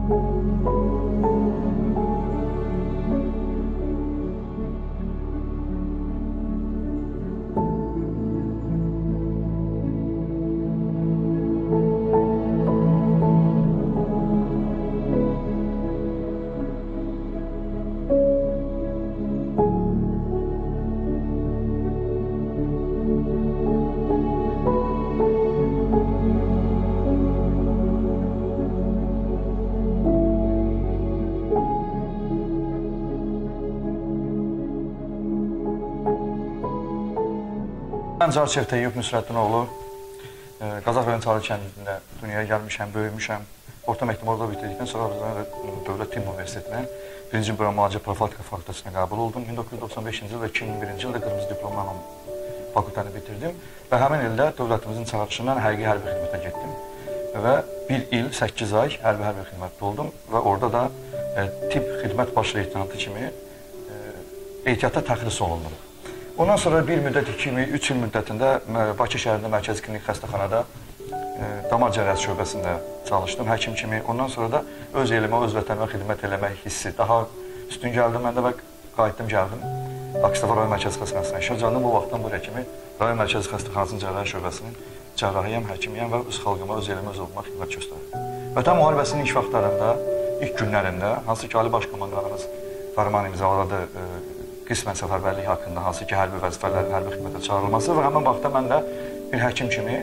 Mən Carçev Teyyub Nüsrəddinoğlu, Qazax rayon Çarı kəndində dünyaya gəlmişəm, böyümüşəm. Orta məktəbi orada bitirdikdən sonra Dövlət Tibb Universitetinə birinci müalicə profilaktika fakültəsinə qəbul oldum. 1995-ci il və 2001-ci ildə qırmızı diplomla fakültəni bitirdim və həmin ildə dövlətimizin çağırışından həqiqi hərbi xidmətə getdim və 1 il 8 ay hərbi xidmətdə oldum və orada da tibb xidmət baş leytenantı kimi ehtiyatda təxris olunduq. Ondan sonra bir müddət 2-3 il müddətində Bakı şəhərində Mərkəzi Klinik Xəstəxanada damar cərrahiyyə şöbəsində çalışdım həkim kimi. Ondan sonra da öz elimə, öz vətənimə xidmət eləmək hissi daha üstün gəldi məndə və qayıtdım gəldim. Akstafa rayon Mərkəzi Xəstəxanasına işə gəldim. Bu vaxtdan buraya kimi rayon Mərkəzi Xəstəxanasının cərrahiyyə şöbəsinin cərrahiyəm, həkimiyəm və öz xalqıma, öz elimə, öz olma xidmət göstərirəm. Vətən müharibəsinin ilk vaxtlarında, ilk günlərində, hansı ki Ali Baş Komandanımız fərman imzaladı qismən səfərbərlik haqqında, hansı ki hərbi vəzifələrin hərbi xidmətə çağırılması və həmin vaxtda mən də bir həkim kimi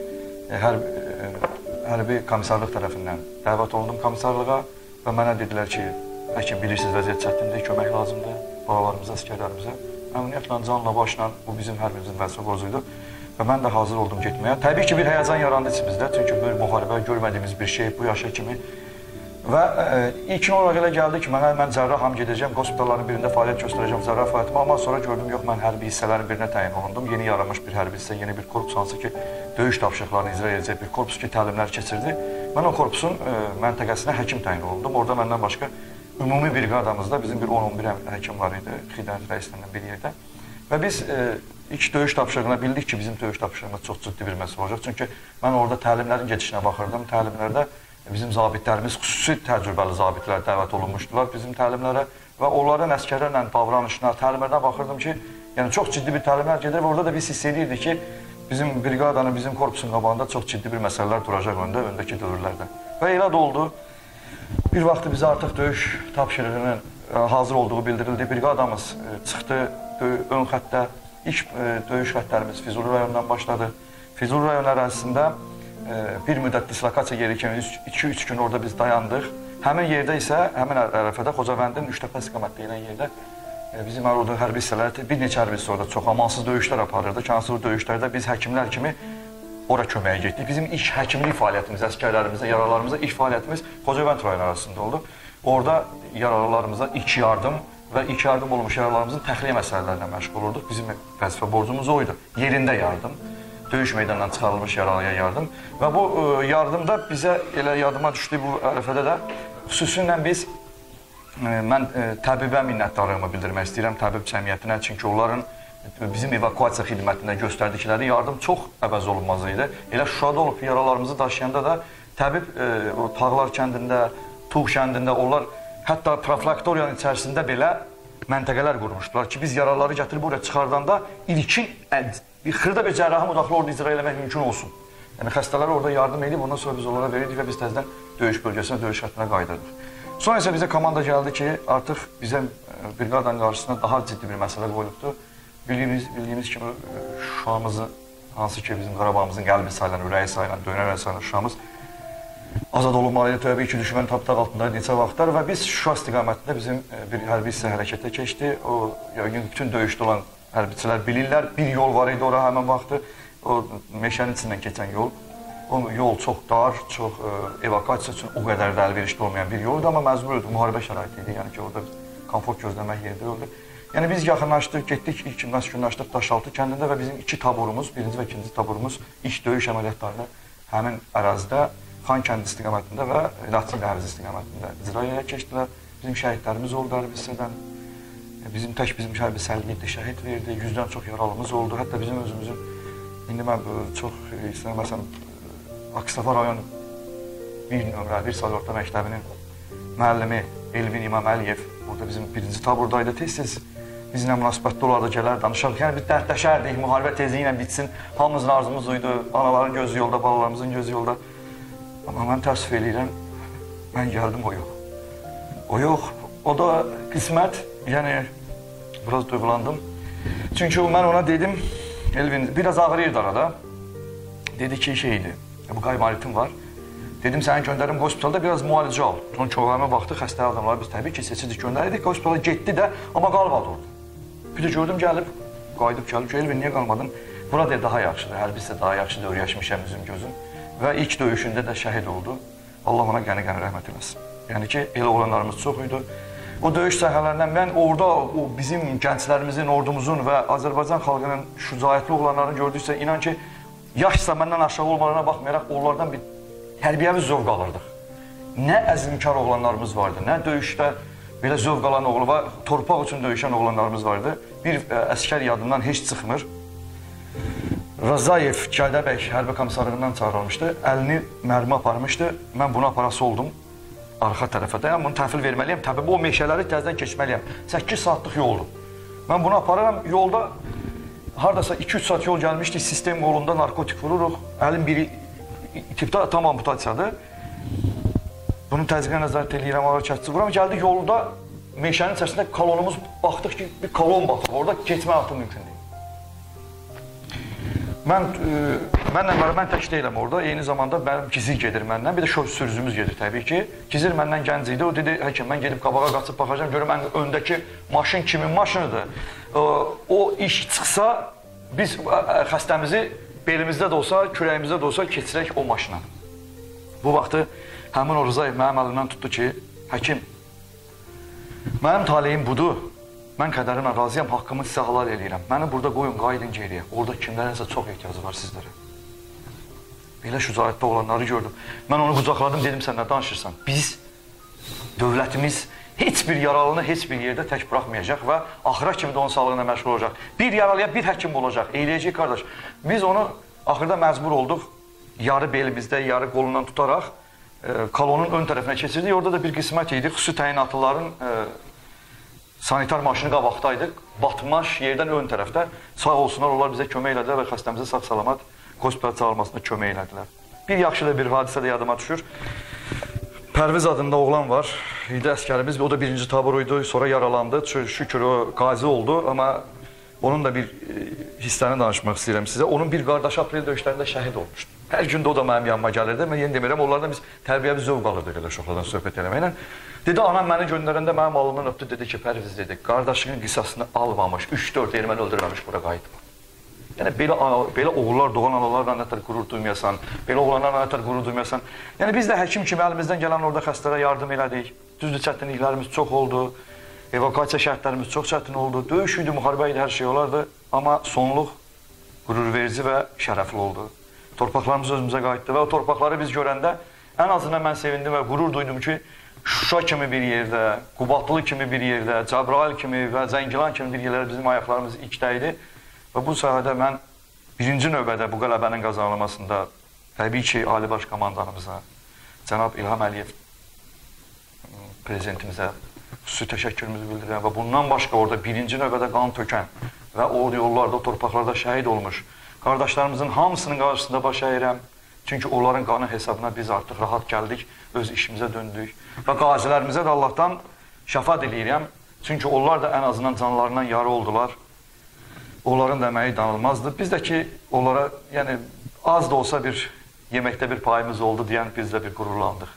hərbi komissarlıq tərəfindən dəvət olundum komissarlığa və mənə dedilər ki, həkim bilirsiniz vəziyyət çətindir, kömək lazımdır balalarımıza, əsgərlərimizə. Əməliyyatla, canla, başla bu bizim hər birimizin vəzifə borcuydu və mən də hazır oldum getməyə. Təbii ki, bir həyəcan yarandı içimizdə, çünki bir müharibə, görmədiyimiz bir şey bu yaşa kimi. Və ilkin olaraq elə gəldi ki, mən cərraham gedəcəm, hospitalların birində fəaliyyət göstərəcəm cərrah fəaliyyətimi, amma sonra gördüm, yox, mən hərbi hissələrin birinə təyin olundum. Yeni yaranmış bir hərbi hissə, yeni bir korpus, hansı ki, döyüş tapşırıqlarını icra edəcək bir korpus ki, təlimlər keçirdi. Mən o korpusun məntəqəsinə həkim təyin olundum. Orada məndən başqa ümumi briqadamızda bizim bir 10-11 həkim var idi, xidmət rəislərindən bir yerdə. Və biz ilk döyüş tapşırığına bildik ki, bizim döyüş tapşırığımız çox ciddi bir məsələ olacaq. Çünki mən orada təlimlərin gedişinə baxırdım, təlimlərdə bizim zabitlərimiz, xüsusi təcrübəli zabitlər dəvət olunmuşdular bizim təlimlərə və onların əsgərlərlə davranışına, təlimlərdən baxırdım ki, yəni çox ciddi bir təlimlər gedir və orada da biz hiss edirdik ki, bizim briqadanın, bizim korpusun qabağında çox ciddi bir məsələlər duracaq öndəki dövrlərdə. Və elə də oldu. Bir vaxtı bizə artıq döyüş tapşırığının hazır olduğu bildirildi. Briqadamız çıxdı ön xəttə. İlk döyüş xəttlərimiz Füzuli rayonundan başladı. Füzuli rayon ərazisində bir müddət dislokasiya yeri kimi 2-3 gün orada biz dayandıq. Həmin yerdə isə, həmin ərəfədə Xocavəndin Üçtəpə istiqamət deyilən yerdə bizim orada hərbi hissələr, bir neçə hərbi hissə orada çox amansız döyüşlər aparırdı. Hansı döyüşlərdə biz həkimlər kimi ora köməyə getdik. Bizim ilk həkimlik fəaliyyətimiz, əsgərlərimizə, yaralarımıza ilk fəaliyyətimiz Xocavənd rayon arasında oldu. Orada yaralarımıza ilk yardım və ilk yardım olmuş yaralarımızın təxliyə məsələlərinə məşğul olduq. Bizim vəzifə borcumuz o idi. Yerində yardım. Döyüş meydanından çıxarılmış yaralıya yardım və bu yardımda bizə elə yardıma düşdü bu ərəfədə də xüsusilə biz mən təbibə minnətdarlığımı bildirmək istəyirəm təbib cəmiyyətinə, çünki onların bizim evakuasiya xidmətində göstərdikləri yardım çox əvəz olunmaz idi. Elə Şuşada olub yaralarımızı daşıyanda da təbib Tağlar kəndində, Tuğ kəndində onlar hətta profilaktoriyanın içərisində belə məntəqələr qurmuşdular ki, biz yaraları gətirib oraya çıxardanda ilkin xırda bir cərrahi müdaxilə orada icra eləmək mümkün olsun. Yəni xəstələrə orada yardım edib, ondan sonra biz onlara verirdik və biz təzədən döyüş bölgəsinə, döyüş xəttinə qaydırdıq. Sonra isə bizə komanda gəldi ki, artıq bizə briqadanın qarşısında daha ciddi bir məsələ qoyulubdur. Bildiyimiz kimi Şuşamızı, hansı ki bizim Qarabağımızın qəlbi sayılan, ürəyi sayılan, dönərək sayılan Şuşamız azad olunmalıydı. Təbii ki, düşmən tapdaq altındaydı neçə vaxtlar və biz Şuşa istiqamətində bizim bir hərbi hissə hərəkətə keçdi. O, bütün döyüşdə olan hərbiçilər bilirlər. Bir yol var idi ora həmin vaxtı. O meşənin içindən keçən yol. O yol çox dar, çox evakuasiya üçün o qədər də əlverişli olmayan bir yol idi, amma məcbur idi, müharibə şəraiti idi. Yəni ki, orada komfort gözləmək yerdə oldu. Yəni biz yaxınlaşdıq, getdik, ilk məskunlaşdıq Daşaltı kəndində və bizim 2 taburumuz, birinci və ikinci taburumuz ilk döyüş əməliyyatlarını həmin ərazidə Xan kəndi istiqamətində və Laçın dəhlizi istiqamətində icraya keçdilər. Bizim şəhidlərimiz oldu hərbi hissədən. Bizim hərbi səlqiydi, şəhid verdi, 100-dən çox yaralımız oldu. Hətta bizim özümüzün, indi mən çox istəyirəm, məsələn, Akstafa rayon 1 nömrə, 1 sayı orta məktəbinin müəllimi Elvin İmam Əliyev burada bizim birinci taburdaydı, tez-tez bizimlə münasibətli olardı, gələr, danışardı. Yəni biz dərdləşərdik, müharibə tezliklə bitsin. Hamımızın arzumuz oydu, anaların gözü yolda, balalarımızın gözü yolda. Amma mən təəssüf eləyirəm, mən gəldim, o yox. O yox, o da qismət, yəni biraz duyğulandım. Çünki mən ona dedim, Elvin, biraz ağrıyırdı arada. Dedi ki, şeydi, bu qaymaritim var. Dedim, səni göndərim hospitalda biraz müalicə al. Son çoxlarına baxdı, xəstə adamlar biz təbii ki, seçidik, göndərirdik. Hospitala getdi də, amma qalmadı orada. Bir də gördüm, gəlib, qayıdıb gəlib ki, Elvin, niyə qalmadın? Burada daha yaxşıdır, hərbisə daha yaxşıdır, öyrəşmişəm üzüm gözüm. Və ilk döyüşündə də şəhid oldu. Allah ona qəni-qəni rəhmət eləsin. Yəni ki, elə olanlarımız çox idi. O döyüş səhnələrindən mən orada o bizim gənclərimizin, ordumuzun və Azərbaycan xalqının şücaətli olanlarını gördüksə, inan ki, yaşsa məndən aşağı olmalarına baxmayaraq, onlardan bir tərbiyəvi zövq alırdıq. Nə əzmkar oğlanlarımız vardı, nə döyüşdə belə zövq alan oğlu və torpaq üçün döyüşən oğlanlarımız vardı. Bir əskər yadından heç çıxmır. Razayev Gəldəbəy hərbi komissarlığından çağırılmışdı, əlini mərmi aparmışdı, mən bunu aparası oldum arxa tərəfə də, yəni bunu təhvil verməliyəm, təbii o meşələri təzdən keçməliyəm, 8 saatlıq yoldur. Mən bunu apararam, yolda haradasa 2-3 saat yol gəlmişdik, sistem yolunda narkotik vururuq, əlim biri tipdə tam amputasiyadır. Bunu təzyiqə nəzarət edirəm, ağır kəsici vuram, gəldik yolda meşənin içərisində kolonumuz baxdıq ki, bir kolon baxır, orada keçmə artıq mümkün deyil. Mən tək deyiləm orada, eyni zamanda mənim Gizir gedir məndən, bir də sürücümüz gedir təbii ki. Gizir məndən gənc idi, o dedi, həkim, mən gedib qabağa qaçıb baxacam, görüm mən öndəki maşın kimin maşınıdır. O iş çıxsa, biz xəstəmizi belimizdə də olsa, kürəyimizdə də olsa keçirək o maşına. Bu vaxtı həmin o Rızayev mənim əlimdən tutdu ki, həkim, mənim taleyim budur. Mən qədərimlə razıyam, haqqımı sizə halal eləyirəm. Məni burada qoyun, qayıdın geriyə. Orada kimlərəsə çox ehtiyacı var sizlərə. Belə şücaətdə olanları gördüm. Mən onu qucaqladım, dedim, sən nə danışırsan? Biz, dövlətimiz heç bir yaralını heç bir yerdə tək buraxmayacaq və axıra kimi də onun sağlığına məşğul olacaq. Bir yaralıya bir həkim olacaq, eyləyəcək qardaş. Biz onu axırda məcbur olduq, yarı belimizdə, yarı qolundan tutaraq kolonun ön tərəfinə keçirdik. Orada da bir qismət idi, xüsusi təyinatlıların sanitar maşını qabaqdaydıq, batmaş yerdən ön tərəfdə. Sağ olsunlar, onlar bizə kömək elədilər və xəstəmizə sağ-salamat hospitala çağırmasına kömək elədilər. Bir yaxşı da bir hadisə də yadıma düşür. Pərviz adında oğlan var, idi əskərimiz, o da birinci tabur idi, sonra yaralandı, şükür o qazi oldu, amma onun da bir hissəni danışmaq istəyirəm sizə. Onun bir qardaşı aprel döyüşlərində şəhid olmuşdu. Hər gün də o da mənim yanıma gəlirdi, mən yeni demirəm, onlardan biz tərbiyəvi zövq alırdıq elə uşaqlardan söhbət eləməklə. Dedi, anam məni göndərəndə mənim alımdan öpdü, dedi ki, Pərviz dedi, qardaşının qisasını almamış, 3-4 erməni öldürməmiş bura qayıtma. Yəni, belə oğullar, doğan analarla nətər qürur duymayasan, belə oğlanlarla nətər qürur duymayasan. Yəni, biz də həkim kimi əlimizdən gələn orada xəstələrə yardım elədik. Düzdür, çətinliklərimiz çox oldu, evakuasiya şərtlərimiz çox çətin oldu, döyüş idi, müharibə idi, hər şey olardı. Amma sonluq qürurverici və şərəfli oldu. Torpaqlarımız özümüzə qayıtdı və o torpaqları biz görəndə ən azından mən sevindim və qürur duydum ki, Şuşa kimi bir yerdə, Qubadlı kimi bir yerdə, Cəbrayıl kimi və Zəngilan kimi bir yerlərdə bizim ayaqlarımız ilkdə idi. Və bu sahədə mən birinci növbədə bu qələbənin qazanılmasında təbii ki, Ali Baş Komandanımıza, cənab İlham Əliyev prezidentimizə xüsusi təşəkkürümüzü bildirirəm və bundan başqa orada birinci növbədə qan tökən və o yollarda, o torpaqlarda şəhid olmuş qardaşlarımızın hamısının qarşısında baş əyirəm. Çünki onların qanı hesabına biz artıq rahat gəldik, öz işimizə döndük və qazilərimizə də Allahdan şəfa diləyirəm. Çünki onlar da ən azından canlarından yarı oldular. Onların da əməyi danılmazdır. Biz də ki, onlara yəni, az da olsa bir yeməkdə bir payımız oldu deyən biz də bir qürurlandıq.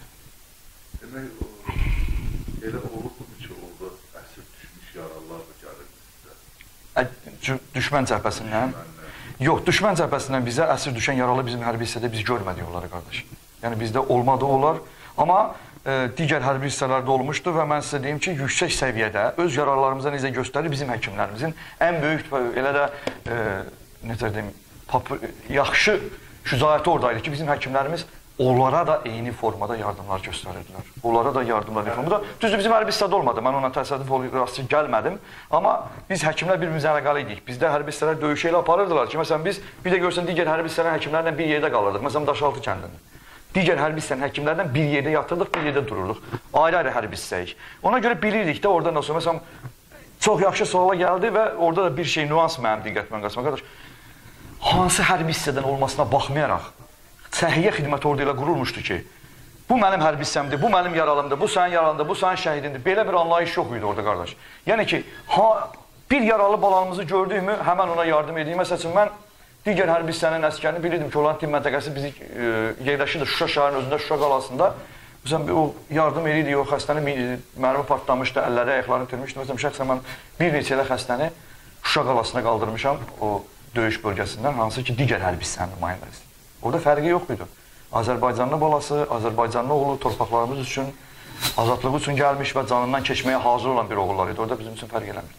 Demək, elə olubmu ki, orada əsir düşmüş yaralılar da gəlir sizə? Düşmən cəhbəsindən? Yox, düşmən cəhbəsindən bizə əsir düşən yaralı bizim hərbi hissədə biz görmədik onları, qardaş. Yəni, bizdə olmadı onlar. Amma digər hərbi hissələrdə olmuşdu və mən sizə deyim ki, yüksək səviyyədə öz yaralarımıza necə göstərir bizim həkimlərimizin ən böyük, elə də necə deyim, yaxşı şücaəti oradaydı ki, bizim həkimlərimiz onlara da eyni formada yardımlar göstərirdilər. Onlara da yardımlar eyni formada. Düzdür, bizim hərbi hissədə olmadı, mən ona təsadüf rastı gəlmədim. Amma biz həkimlər bir-birimizə əlaqəli idik. Bizdə hərbi hissələr döyüşü ilə aparırdılar ki, məsələn, biz bir də görsən digər hərbi hissələrin həkimlərlə bir yerdə qalırdıq. Məsələn, Daşaltı kəndində. digər hərbi hissənin həkimlərdən bir yerdə yatırdıq, bir yerdə dururduq. Ayrı-ayrı hərbi hissəyik. Ona görə bilirdik də oradan sonra, məsələn, çox yaxşı suala gəldi və orada da bir şey, nüans mənim diqqətimə qaçma. Qardaş, hansı hərbi hissədən olmasına baxmayaraq, səhiyyə xidməti orada elə qurulmuşdu ki, bu mənim hərbi hissəmdir, bu mənim yaralımdır, bu sənin yaralındır, bu sənin şəhidindir. Belə bir anlayış yox idi orada, qardaş. Yəni ki, bir yaralı balamızı gördüyümü həmən ona yardım edeyim. Məsəl üçün, mən digər hərbi hissənin əskərini bilirdim ki, onların tim məntəqəsi bizi yerləşirdi Şuşa şəhərinin özündə, Şuşa qalasında. Məsələn, o yardım edirdik, o xəstəni mərmi partlamışdı, əlləri, ayaqlarını itirmişdi. Məsələn, şəxsən mən bir neçə ilə xəstəni Şuşa qalasına qaldırmışam o döyüş bölgəsindən, hansı ki, digər hərbi hissənin nümayəndəsi. Orada fərqi yox idi. Azərbaycanlı balası, Azərbaycanlı oğlu torpaqlarımız üçün, azadlığı üçün gəlmiş və canından keçməyə hazır olan bir oğullar idi. Orada bizim üçün fərq eləmirdi.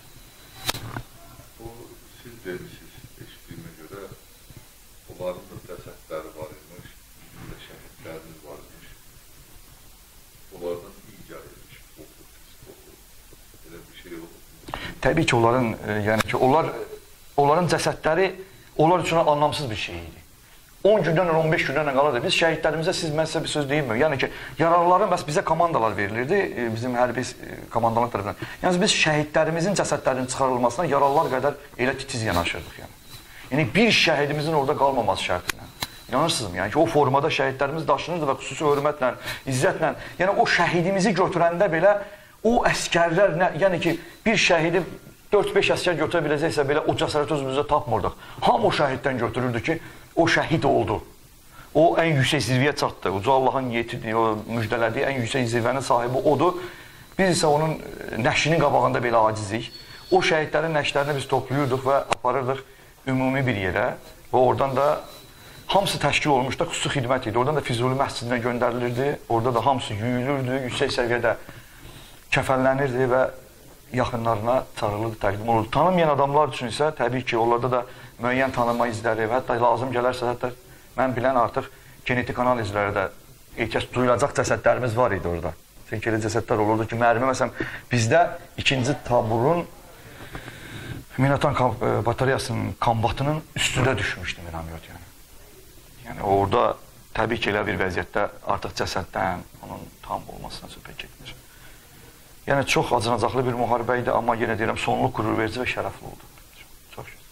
Siz demişsiniz, eşitdiyimə görə, onların da cəsədləri var imiş, şəhidləriniz var imiş. Onlardan iyi gəlirmiş, oxu, pis oxu. Elə bir şey olub. Təbii ki, yəni ki, onların cəsədləri onlar üçün anlamsız bir şey idi. 10 gündən, 15 gündən qalırdı. Biz şəhidlərimizə, mən sizə bir söz deyilmir. Yəni ki, yaralıların bəs bizə komandalar verilirdi, bizim hərbi komandalar tərəfindən. Yəni biz şəhidlərimizin cəsədlərinin çıxarılmasına yaralılar qədər elə titiz yanaşırdıq. Yəni bir şəhidimizin orada qalmaması şərtilə. İnanırsınızmı? Yəni ki, o formada şəhidlərimiz daşınırdı və xüsusi hörmətlə, izzətlə. Yəni o şəhidimizi götürəndə belə o əskərlər, yəni ki, bir şəhidi 4-5 əskər götürə biləcəksə belə o cəsarət özümüzdə tapmırdıq. Hamı o şəhiddən götürürdü ki, o şəhid oldu. O ən yüksək zirvəyə çatdı. Uca Allahın müjdələdiyi ən yüksək zirvənin sahibi odur. Biz isə onun nəşinin qabağında belə acizik. O şəhidlərin nəşlərini biz toplayırdıq və aparırdıq ümumi bir yerə. Və oradan da hamısı təşkil olmuş da xüsusi xidmət idi. Oradan da Füzuli məscidinə göndərilirdi. Orada da hamısı yüyülürdü, yüksək səviyyədə kəfənlənirdi və yaxınlarına çağırılırdı, təqdim olurdu. Tanımayan adamlar üçün isə təbii ki, onlarda da müəyyən tanınma izləri və hətta lazım gələrsə, hətta mən bilən artıq genetik analizlərə də ehtiyac duyulacaq cəsədlərimiz var idi orada. Çünki elə cəsədlər olurdu ki, mərmi, məsələn, bizdə 2-ci taburun Minaatan batareyasının kombatının üstündə düşmüşdü minamyot. Yəni orada təbii ki, elə bir vəziyyətdə artıq cəsəddən onun tam olmasına söhbət getmir. Yəni çox acınacaqlı bir müharibə idi, amma yenə deyirəm, sonluq qürurverici və şərəfli oldu. Çox şükür.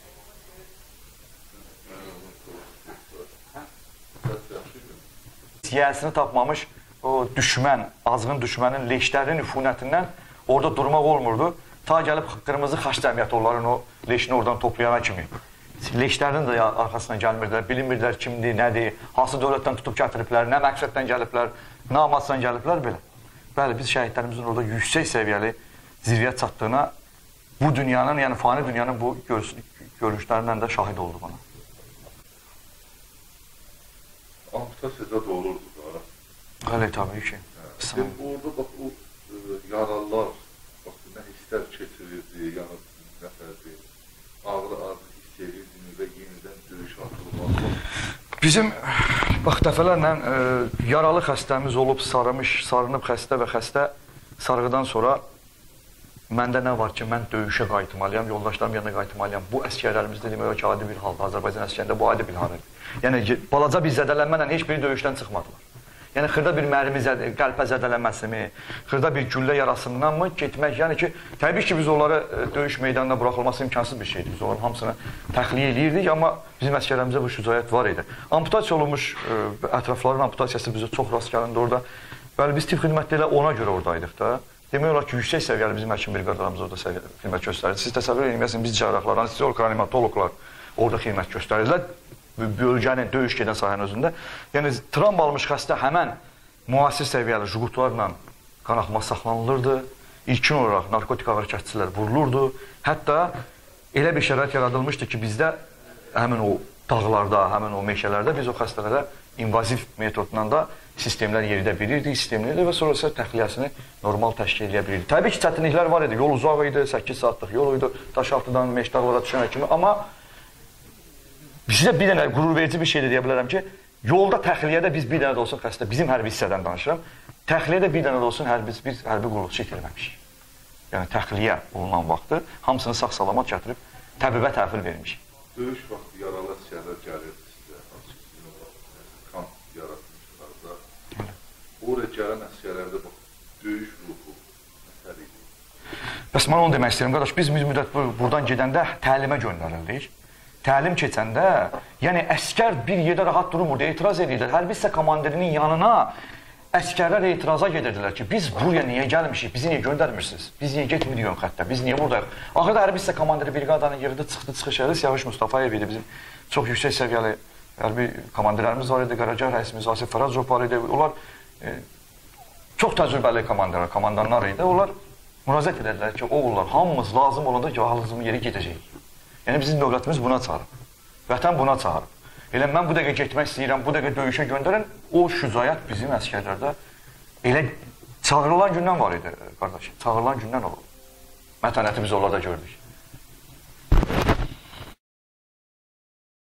Siyasını tapmamış o düşmən, azğın düşmənin leşlərinin üfunətindən orada durmaq olmurdu. Ta gəlib qırmızı xaç cəmiyyəti onların o leşini oradan toplayana kimi. Leşlərinin də arxasından gəlmirdilər, bilinmirdilər kimdir, nədir, hansı dövlətdən tutub gətiriblər, nə məqsəddən gəliblər, nə amaçdan gəliblər belə. Bəli, biz şəhidlərimizin orada yüksək səviyyəli zirvəyə çatdığına bu dünyanın, yəni fani dünyanın bu görüşlərindən də şahid olduq ona. Amputasiyada da olurdu da. Bəli, təbii ki. Orada bax, o yaralılar, bax, nə hisslər keçirirdi, yəni nəfərdi, ağrı hiss edirdiniz və yenidən döyüş atılması. Bizim, bax, dəfələrlə yaralı xəstəmiz olub, sarınıb xəstə və xəstə sarğıdan sonra məndə nə var ki, mən döyüşə qayıtmalıyam, yoldaşlarım yanına qayıtmalıyam. Bu əskərlərimizdə demək ki, adi bir halda, Azərbaycan əskərində bu adi bir haldır. Yəni, balaca bir zədələnməklə heç biri döyüşdən çıxmadılar. Yəni, xırda bir mərmi qəlpə zədələnməsi mi, xırda bir güllə yarasından mı getmək, yəni ki, təbii ki, biz onları döyüş meydanına buraxılması imkansız bir şeydir. Biz onların hamısını təxliyə edirdik, amma bizim əskərlərimizdə bu şücaət var idi. Amputasiya olunmuş ətrafların amputasiyası bizə çox rast gəlindi orada. Bəli, biz tibb xidmətdə elə ona görə oradaydıq da. Demək olar ki, yüksək səviyyəli bizim həkim briqadalarımız orada xidmət göstərirdi. Siz təsəvvür edin, məsələn, biz cərrahlar, anesteziyolog-reanimatoloqlar orada xidmət göstərirdilər. Bölgənin, döyüş gedən sahənin özündə. Yəni, travm almış xəstə həmən müasir səviyyəli jugutlarla qanaxma saxlanılırdı. İlkin olaraq narkotik ağır kəsicilər vurulurdu. Hətta elə bir şərait yaradılmışdı ki, bizdə həmin o dağlarda, həmin o meşələrdə biz o xəstələrə invaziv metodla da sistemlər yeridə bilirdik, sistemlərdə və sonra isə təxliyəsini normal təşkil edə bilirdik. Təbii ki, çətinliklər var idi. Yol uzaq idi, 8 saatlıq yol idi, Daşaltıdan Meşdağlara düşənə kimi. Amma sizə bir dənə qürurverici bir şey də deyə bilərəm ki, yolda təxliyədə biz bir dənə də olsun xəstə, bizim hərbi hissədən danışıram, təxliyədə bir dənə də olsun biz hərbi qulluqçu itirməmişik. Yəni, təxliyə olunan vaxtı hamısını sağ-salamat gətirib təbibə təhvil vermişik. Döyüş vaxtı yaralı əsgərlər gəlirdi sizə, kamp yaratmışlar da. oraya gələn əsgərlərdə bax, döyüş ruhu məsələ idi. Bəs mən onu demək istəyirəm, qardaş, biz müddət buradan gedəndə təlimə göndərildik. Təlim keçəndə, yəni əskər bir yerdə rahat durmurdu, etiraz edirlər. Hərbi hissə komandirinin yanına əskərlər etiraza gedirdilər ki, biz buraya niyə gəlmişik, bizi niyə göndərmirsiniz? Biz niyə getmirik ön xəttə, biz niyə buradayıq? Axırda hərbi hissə komandiri briqadanı yığdı, çıxdı, çıxış edir. Siyavuş Mustafayev idi, bizim çox yüksək səviyyəli hərbi komandirlərimiz var idi, Qaracay rəisimiz Asif Farazov var idi. Onlar çox təcrübəli komandanlar idi. Onlar müraciət edədilər ki, oğullar, hamımız lazım olanda lazım yeri gedəcəyik. Yəni bizim dövlətimiz buna çağırıb, vətən buna çağırıb. Elə mən bu dəqiqə getmək istəyirəm, bu dəqiqə döyüşə göndərən o şücaət bizim əsgərlərdə elə çağırılan gündən var idi, qardaş. Çağırılan gündən oldu. Mətənəti biz onlarda gördük.